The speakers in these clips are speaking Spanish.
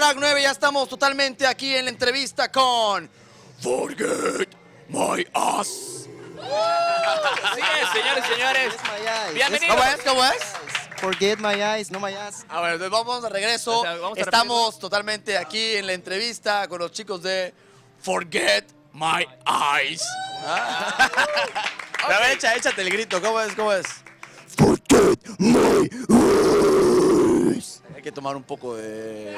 Track 9, ya estamos totalmente aquí en la entrevista con Forget My Ass. Así es, señores y señores. Bienvenidos. ¿Cómo es? Forget my eyes, no my ass. A ver, entonces vamos de regreso. O sea, vamos a Estamos totalmente aquí en la entrevista con los chicos de Forget My Eyes. A ver, échate el grito. ¿Cómo es? Forget my eyes. Hay que tomar un poco de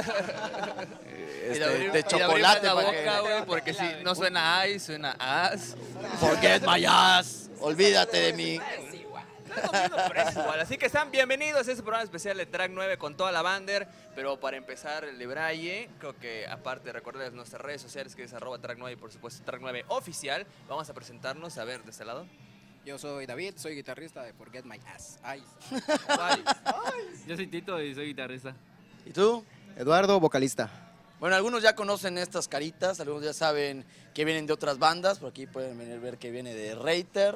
de chocolate la para boca, güey, porque si no suena ay, suena as. Forget my ass. Olvídate de mí. Pero es igual. Así que están bienvenidos a este programa especial de Track 9 con toda la bander. Pero para empezar el de Braille, creo que aparte de recordarles nuestras redes sociales, que es @Track 9 y por supuesto Track 9 oficial, vamos a presentarnos. A ver, de este lado. Yo soy David, soy guitarrista de Forget My Ass. Ay. Yo soy Tito y soy guitarrista. ¿Y tú? Eduardo, vocalista. Bueno, algunos ya conocen estas caritas, algunos ya saben que vienen de otras bandas. Por aquí pueden venir ver que viene de Reiter,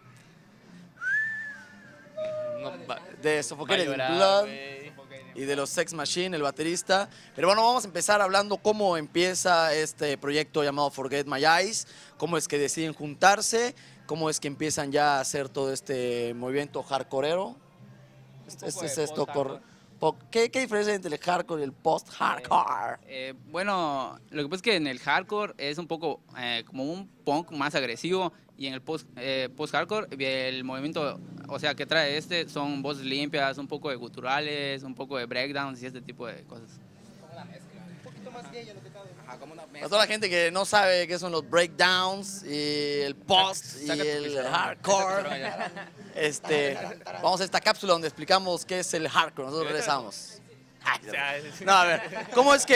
de Suffocated in Blood y de los Sex Machine, el baterista. Pero bueno, vamos a empezar hablando cómo empieza este proyecto llamado Forget My Eyes, cómo es que deciden juntarse, cómo es que empiezan ya a hacer todo este movimiento hardcoreero. ¿Qué diferencia hay entre el hardcore y el post-hardcore? Bueno, lo que pasa es que en el hardcore es un poco como un punk más agresivo y en el post-hardcore el movimiento, o sea, que trae son voces limpias, un poco de guturales, un poco de breakdowns y este tipo de cosas. Como una mezcla. Un poquito más gay en lo que cabe. Ajá, como una Para mezcla. toda la gente que no sabe qué son los breakdowns y el post y el hardcore, vamos a esta cápsula donde explicamos qué es el hardcore. Nosotros regresamos. No, a ver, ¿cómo es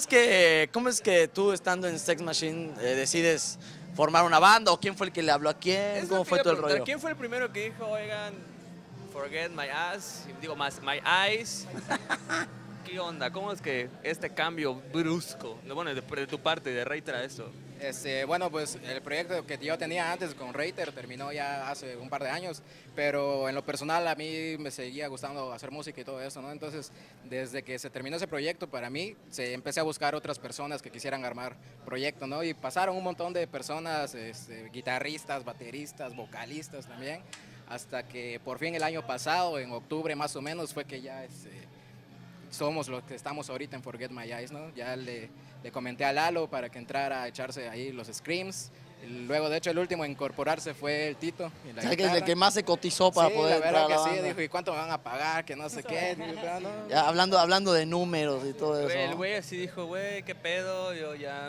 que tú estando en Sex Machine decides formar una banda o quién fue el que le habló a quién? ¿Cómo fue todo el rollo? ¿Quién fue el primero que dijo, oigan, forget my ass, digo más, my eyes? ¿Qué onda? ¿Cómo es que este cambio brusco, bueno, de tu parte, de Reiter a esto? Bueno, pues el proyecto que yo tenía antes con Reiter terminó ya hace un par de años, pero en lo personal a mí me seguía gustando hacer música y todo eso, ¿no? Entonces, desde que se terminó ese proyecto, para mí, empecé a buscar otras personas que quisieran armar proyecto, ¿no? Y pasaron un montón de personas, guitarristas, bateristas, vocalistas también, hasta que por fin el año pasado, en octubre más o menos, fue que ya somos los que estamos ahorita en Forget My Eyes, ¿no? Ya le comenté a Lalo para que entrara a echarse ahí los screams. Luego, de hecho, el último a incorporarse fue el Tito. O sea, que es el que más se cotizó para poder la verdad entrar a la que sí, banda. dijo, ¿y cuánto me van a pagar? Que no sé qué. Digo, no. Ya, hablando de números y todo eso. El ¿no? güey así dijo, güey, ¿qué pedo? Yo ya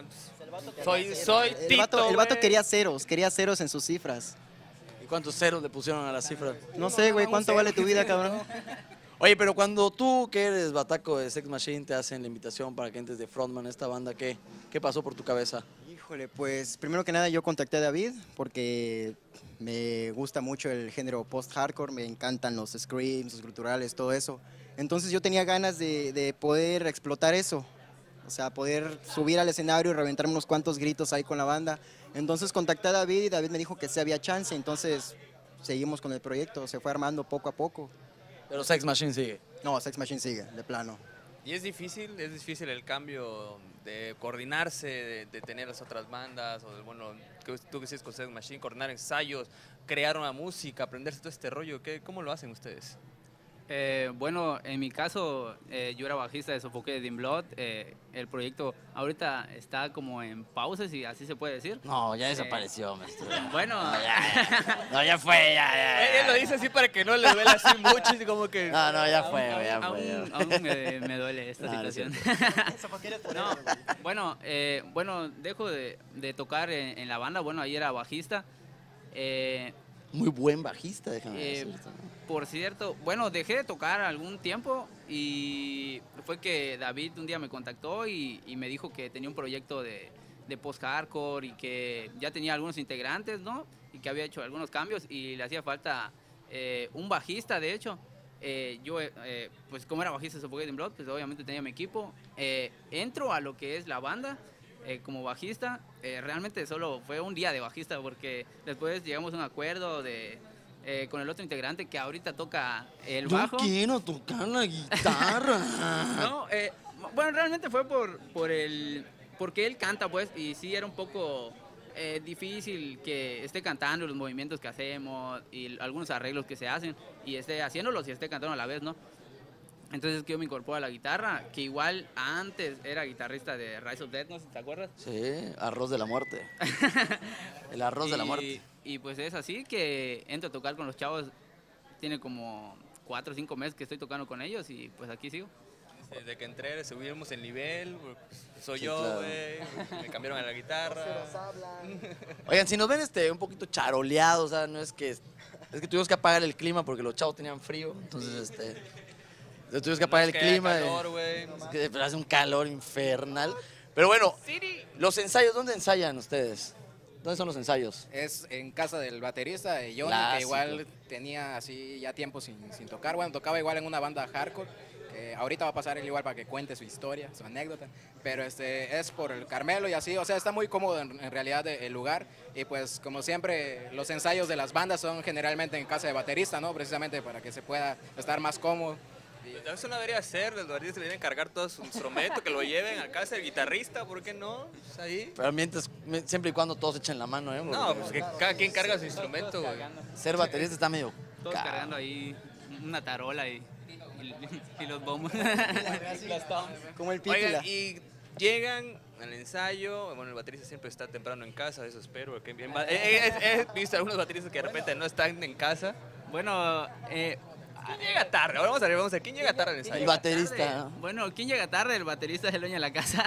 soy Tito, El vato güey. quería ceros en sus cifras. ¿Y cuántos ceros le pusieron a la cifra? No sé, güey, ¿cuánto vale tu vida, cabrón? Oye, pero cuando tú, que eres bataco de Sex Machine, te hacen la invitación para que entres de frontman a esta banda, ¿qué pasó por tu cabeza? Híjole, pues primero que nada yo contacté a David porque me gusta mucho el género post-hardcore, me encantan los screams, los guturales, todo eso. Entonces yo tenía ganas de poder explotar eso, o sea, poder subir al escenario y reventarme unos cuantos gritos ahí con la banda. Entonces contacté a David y David me dijo que sí había chance, entonces seguimos con el proyecto, se fue armando poco a poco. Pero Sex Machine sigue. No, Sex Machine sigue, de plano. Y es difícil el cambio de coordinarse, de tener las otras bandas, o bueno, tú que sigues con Sex Machine, coordinar ensayos, crear una música, aprenderse todo este rollo. ¿Cómo lo hacen ustedes? Bueno, en mi caso, yo era bajista de Suffocated in Blood. El proyecto ahorita está como en pausa, si así se puede decir. No, ya desapareció, maestro. Bueno, No, ya fue, ya. Él lo dice así para que no le duele así mucho, así como que... No, ya fue. aún me duele esta situación. No, bueno, dejo de tocar en la banda. Bueno, ahí era bajista. Muy buen bajista, déjame decirte. Por cierto, bueno, dejé de tocar algún tiempo y fue que David un día me contactó y me dijo que tenía un proyecto de post-hardcore y que ya tenía algunos integrantes, ¿no? Y que había hecho algunos cambios y le hacía falta un bajista, de hecho. Yo, pues como era bajista de Suffocated in Blood, pues obviamente tenía mi equipo. Entro a lo que es la banda como bajista. Realmente solo fue un día de bajista porque después llegamos a un acuerdo con el otro integrante que ahorita toca el bajo. Yo quiero tocar la guitarra. No, Bueno, realmente fue porque él canta, pues, y sí era un poco difícil que esté cantando los movimientos que hacemos y algunos arreglos que se hacen y esté haciéndolos y esté cantando a la vez, ¿no? Entonces que yo me incorporo a la guitarra, que igual antes era guitarrista de Rise of Death, no sé si te acuerdas. Sí, Arroz de la Muerte. El Arroz de la Muerte. Y pues es así que entro a tocar con los chavos, tiene como 4 o 5 meses que estoy tocando con ellos y pues aquí sigo. Desde que entré subimos el nivel, soy Sí, yo, claro. güey, me cambiaron a la guitarra. Oigan, si nos ven un poquito charoleados, o sea, no es que tuvimos que apagar el clima porque los chavos tenían frío, entonces tuvimos que apagar No es el que haya clima. calor, güey. Es que hace un calor infernal. Pero bueno, los ensayos, ¿dónde ensayan ustedes? ¿Dónde son los ensayos? Es en casa del baterista de Johnny, Clásico. que igual tenía así ya tiempo sin tocar. Bueno, tocaba igual en una banda hardcore, que ahorita va a pasar él igual para que cuente su historia, su anécdota. Pero es por el Carmelo y así, o sea, está muy cómodo en realidad el lugar. Y pues como siempre, los ensayos de las bandas son generalmente en casa de baterista, ¿no? Precisamente para que se pueda estar más cómodo. Eso no debería ser, los bateristas le deben cargar todo su instrumento, que lo lleven a casa del guitarrista, ¿por qué no? Pues ahí. Pero siempre y cuando todos echen la mano, ¿eh? No, Porque pues que cada quien carga su instrumento, güey. ser baterista está medio Todos caro. cargando ahí una tarola y los bombos. Como el Oigan, Pípila. y llegan al ensayo, bueno, el baterista siempre está temprano en casa, eso espero. Porque he visto algunos bateristas que de repente no están en casa. Bueno, ¿Quién llega tarde? Ahora vamos a ver, ¿quién llega tarde al ensayo? El baterista. bueno, ¿quién llega tarde? El baterista es el dueño de la casa.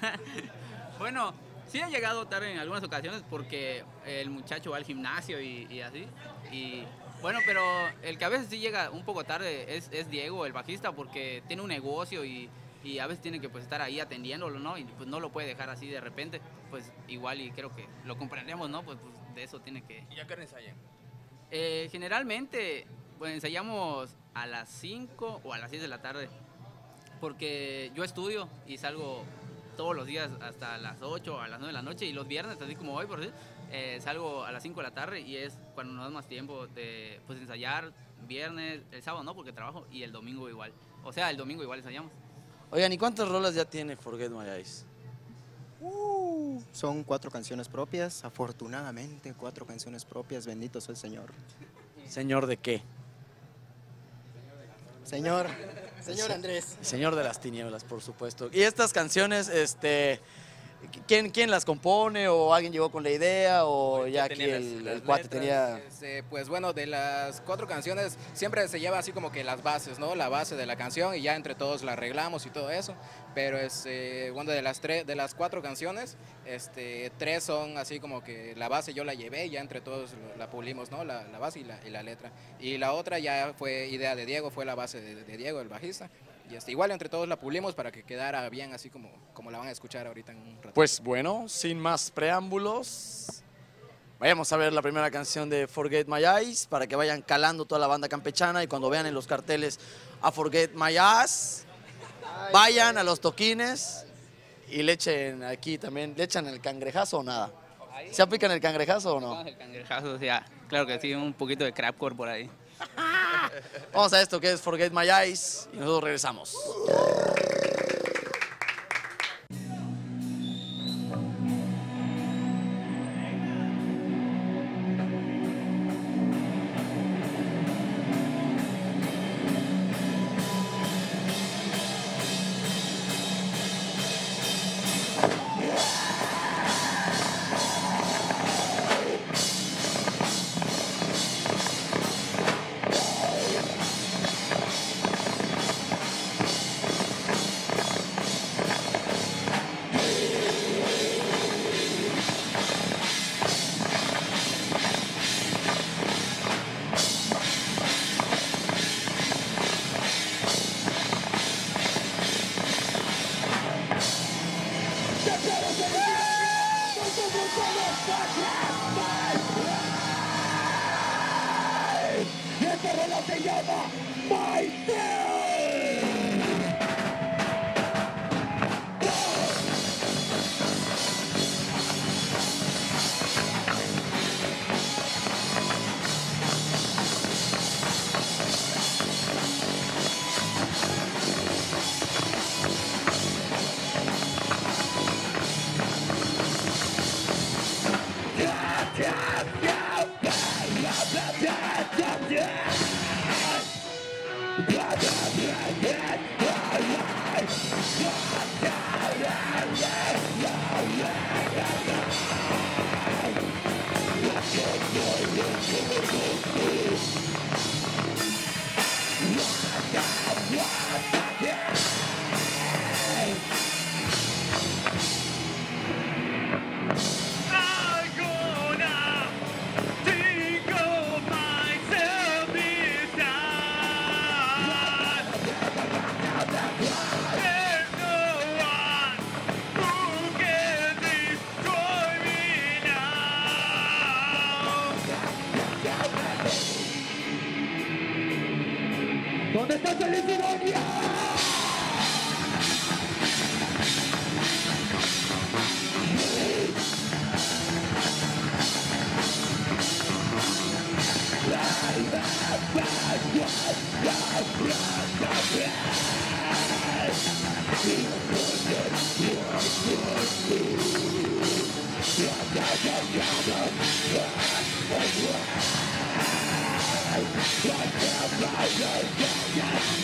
Bueno, sí ha llegado tarde en algunas ocasiones porque el muchacho va al gimnasio y así. Y bueno, pero el que a veces sí llega un poco tarde es Diego, el bajista, porque tiene un negocio y a veces tiene que pues estar ahí atendiéndolo, ¿no? Y pues no lo puede dejar así de repente. Pues igual y creo que lo comprendemos, ¿no? Pues de eso tiene que... ¿Y a qué hora ensayan? Generalmente, pues ensayamos a las 5 o a las 6 de la tarde, porque yo estudio y salgo todos los días hasta las 8 o a las 9 de la noche y los viernes, así como hoy, por decir, salgo a las 5 de la tarde y es cuando nos da más tiempo de pues, ensayar viernes, el sábado no, porque trabajo, y el domingo igual. O sea, el domingo igual ensayamos. Oigan, ¿y cuántas rolas ya tiene Forget My Eyes? Son 4 canciones propias, afortunadamente 4 canciones propias, bendito sea el Señor. ¿Señor de qué? Señor Andrés. Señor de las tinieblas, por supuesto. Y estas canciones, ¿quién las compone o alguien llegó con la idea o ya aquí tenían las el cuate letras. tenía... Pues bueno, de las 4 canciones siempre se lleva así como que las bases, ¿no? La base de la canción y ya entre todos la arreglamos y todo eso. Pero bueno, de las 4 canciones, 3 son así como que la base yo la llevé y ya entre todos la pulimos, ¿no? La base y la letra. Y la otra ya fue idea de Diego, fue la base de Diego, el bajista. Y igual entre todos la pulimos para que quedara bien así como la van a escuchar ahorita en un rato. Pues bueno, sin más preámbulos, vayamos a ver la primera canción de Forget My Eyes para que vayan calando toda la banda campechana y cuando vean en los carteles a Forget My Eyes, vayan a los toquines y le echen aquí también, ¿le echan el cangrejazo o nada? ¿Se aplican el cangrejazo o no? El cangrejazo, o sea, claro que sí, un poquito de crapcore por ahí. Vamos a esto que es Forget My Eyes y nosotros regresamos. ¿Dónde está Felicidad? Yeah.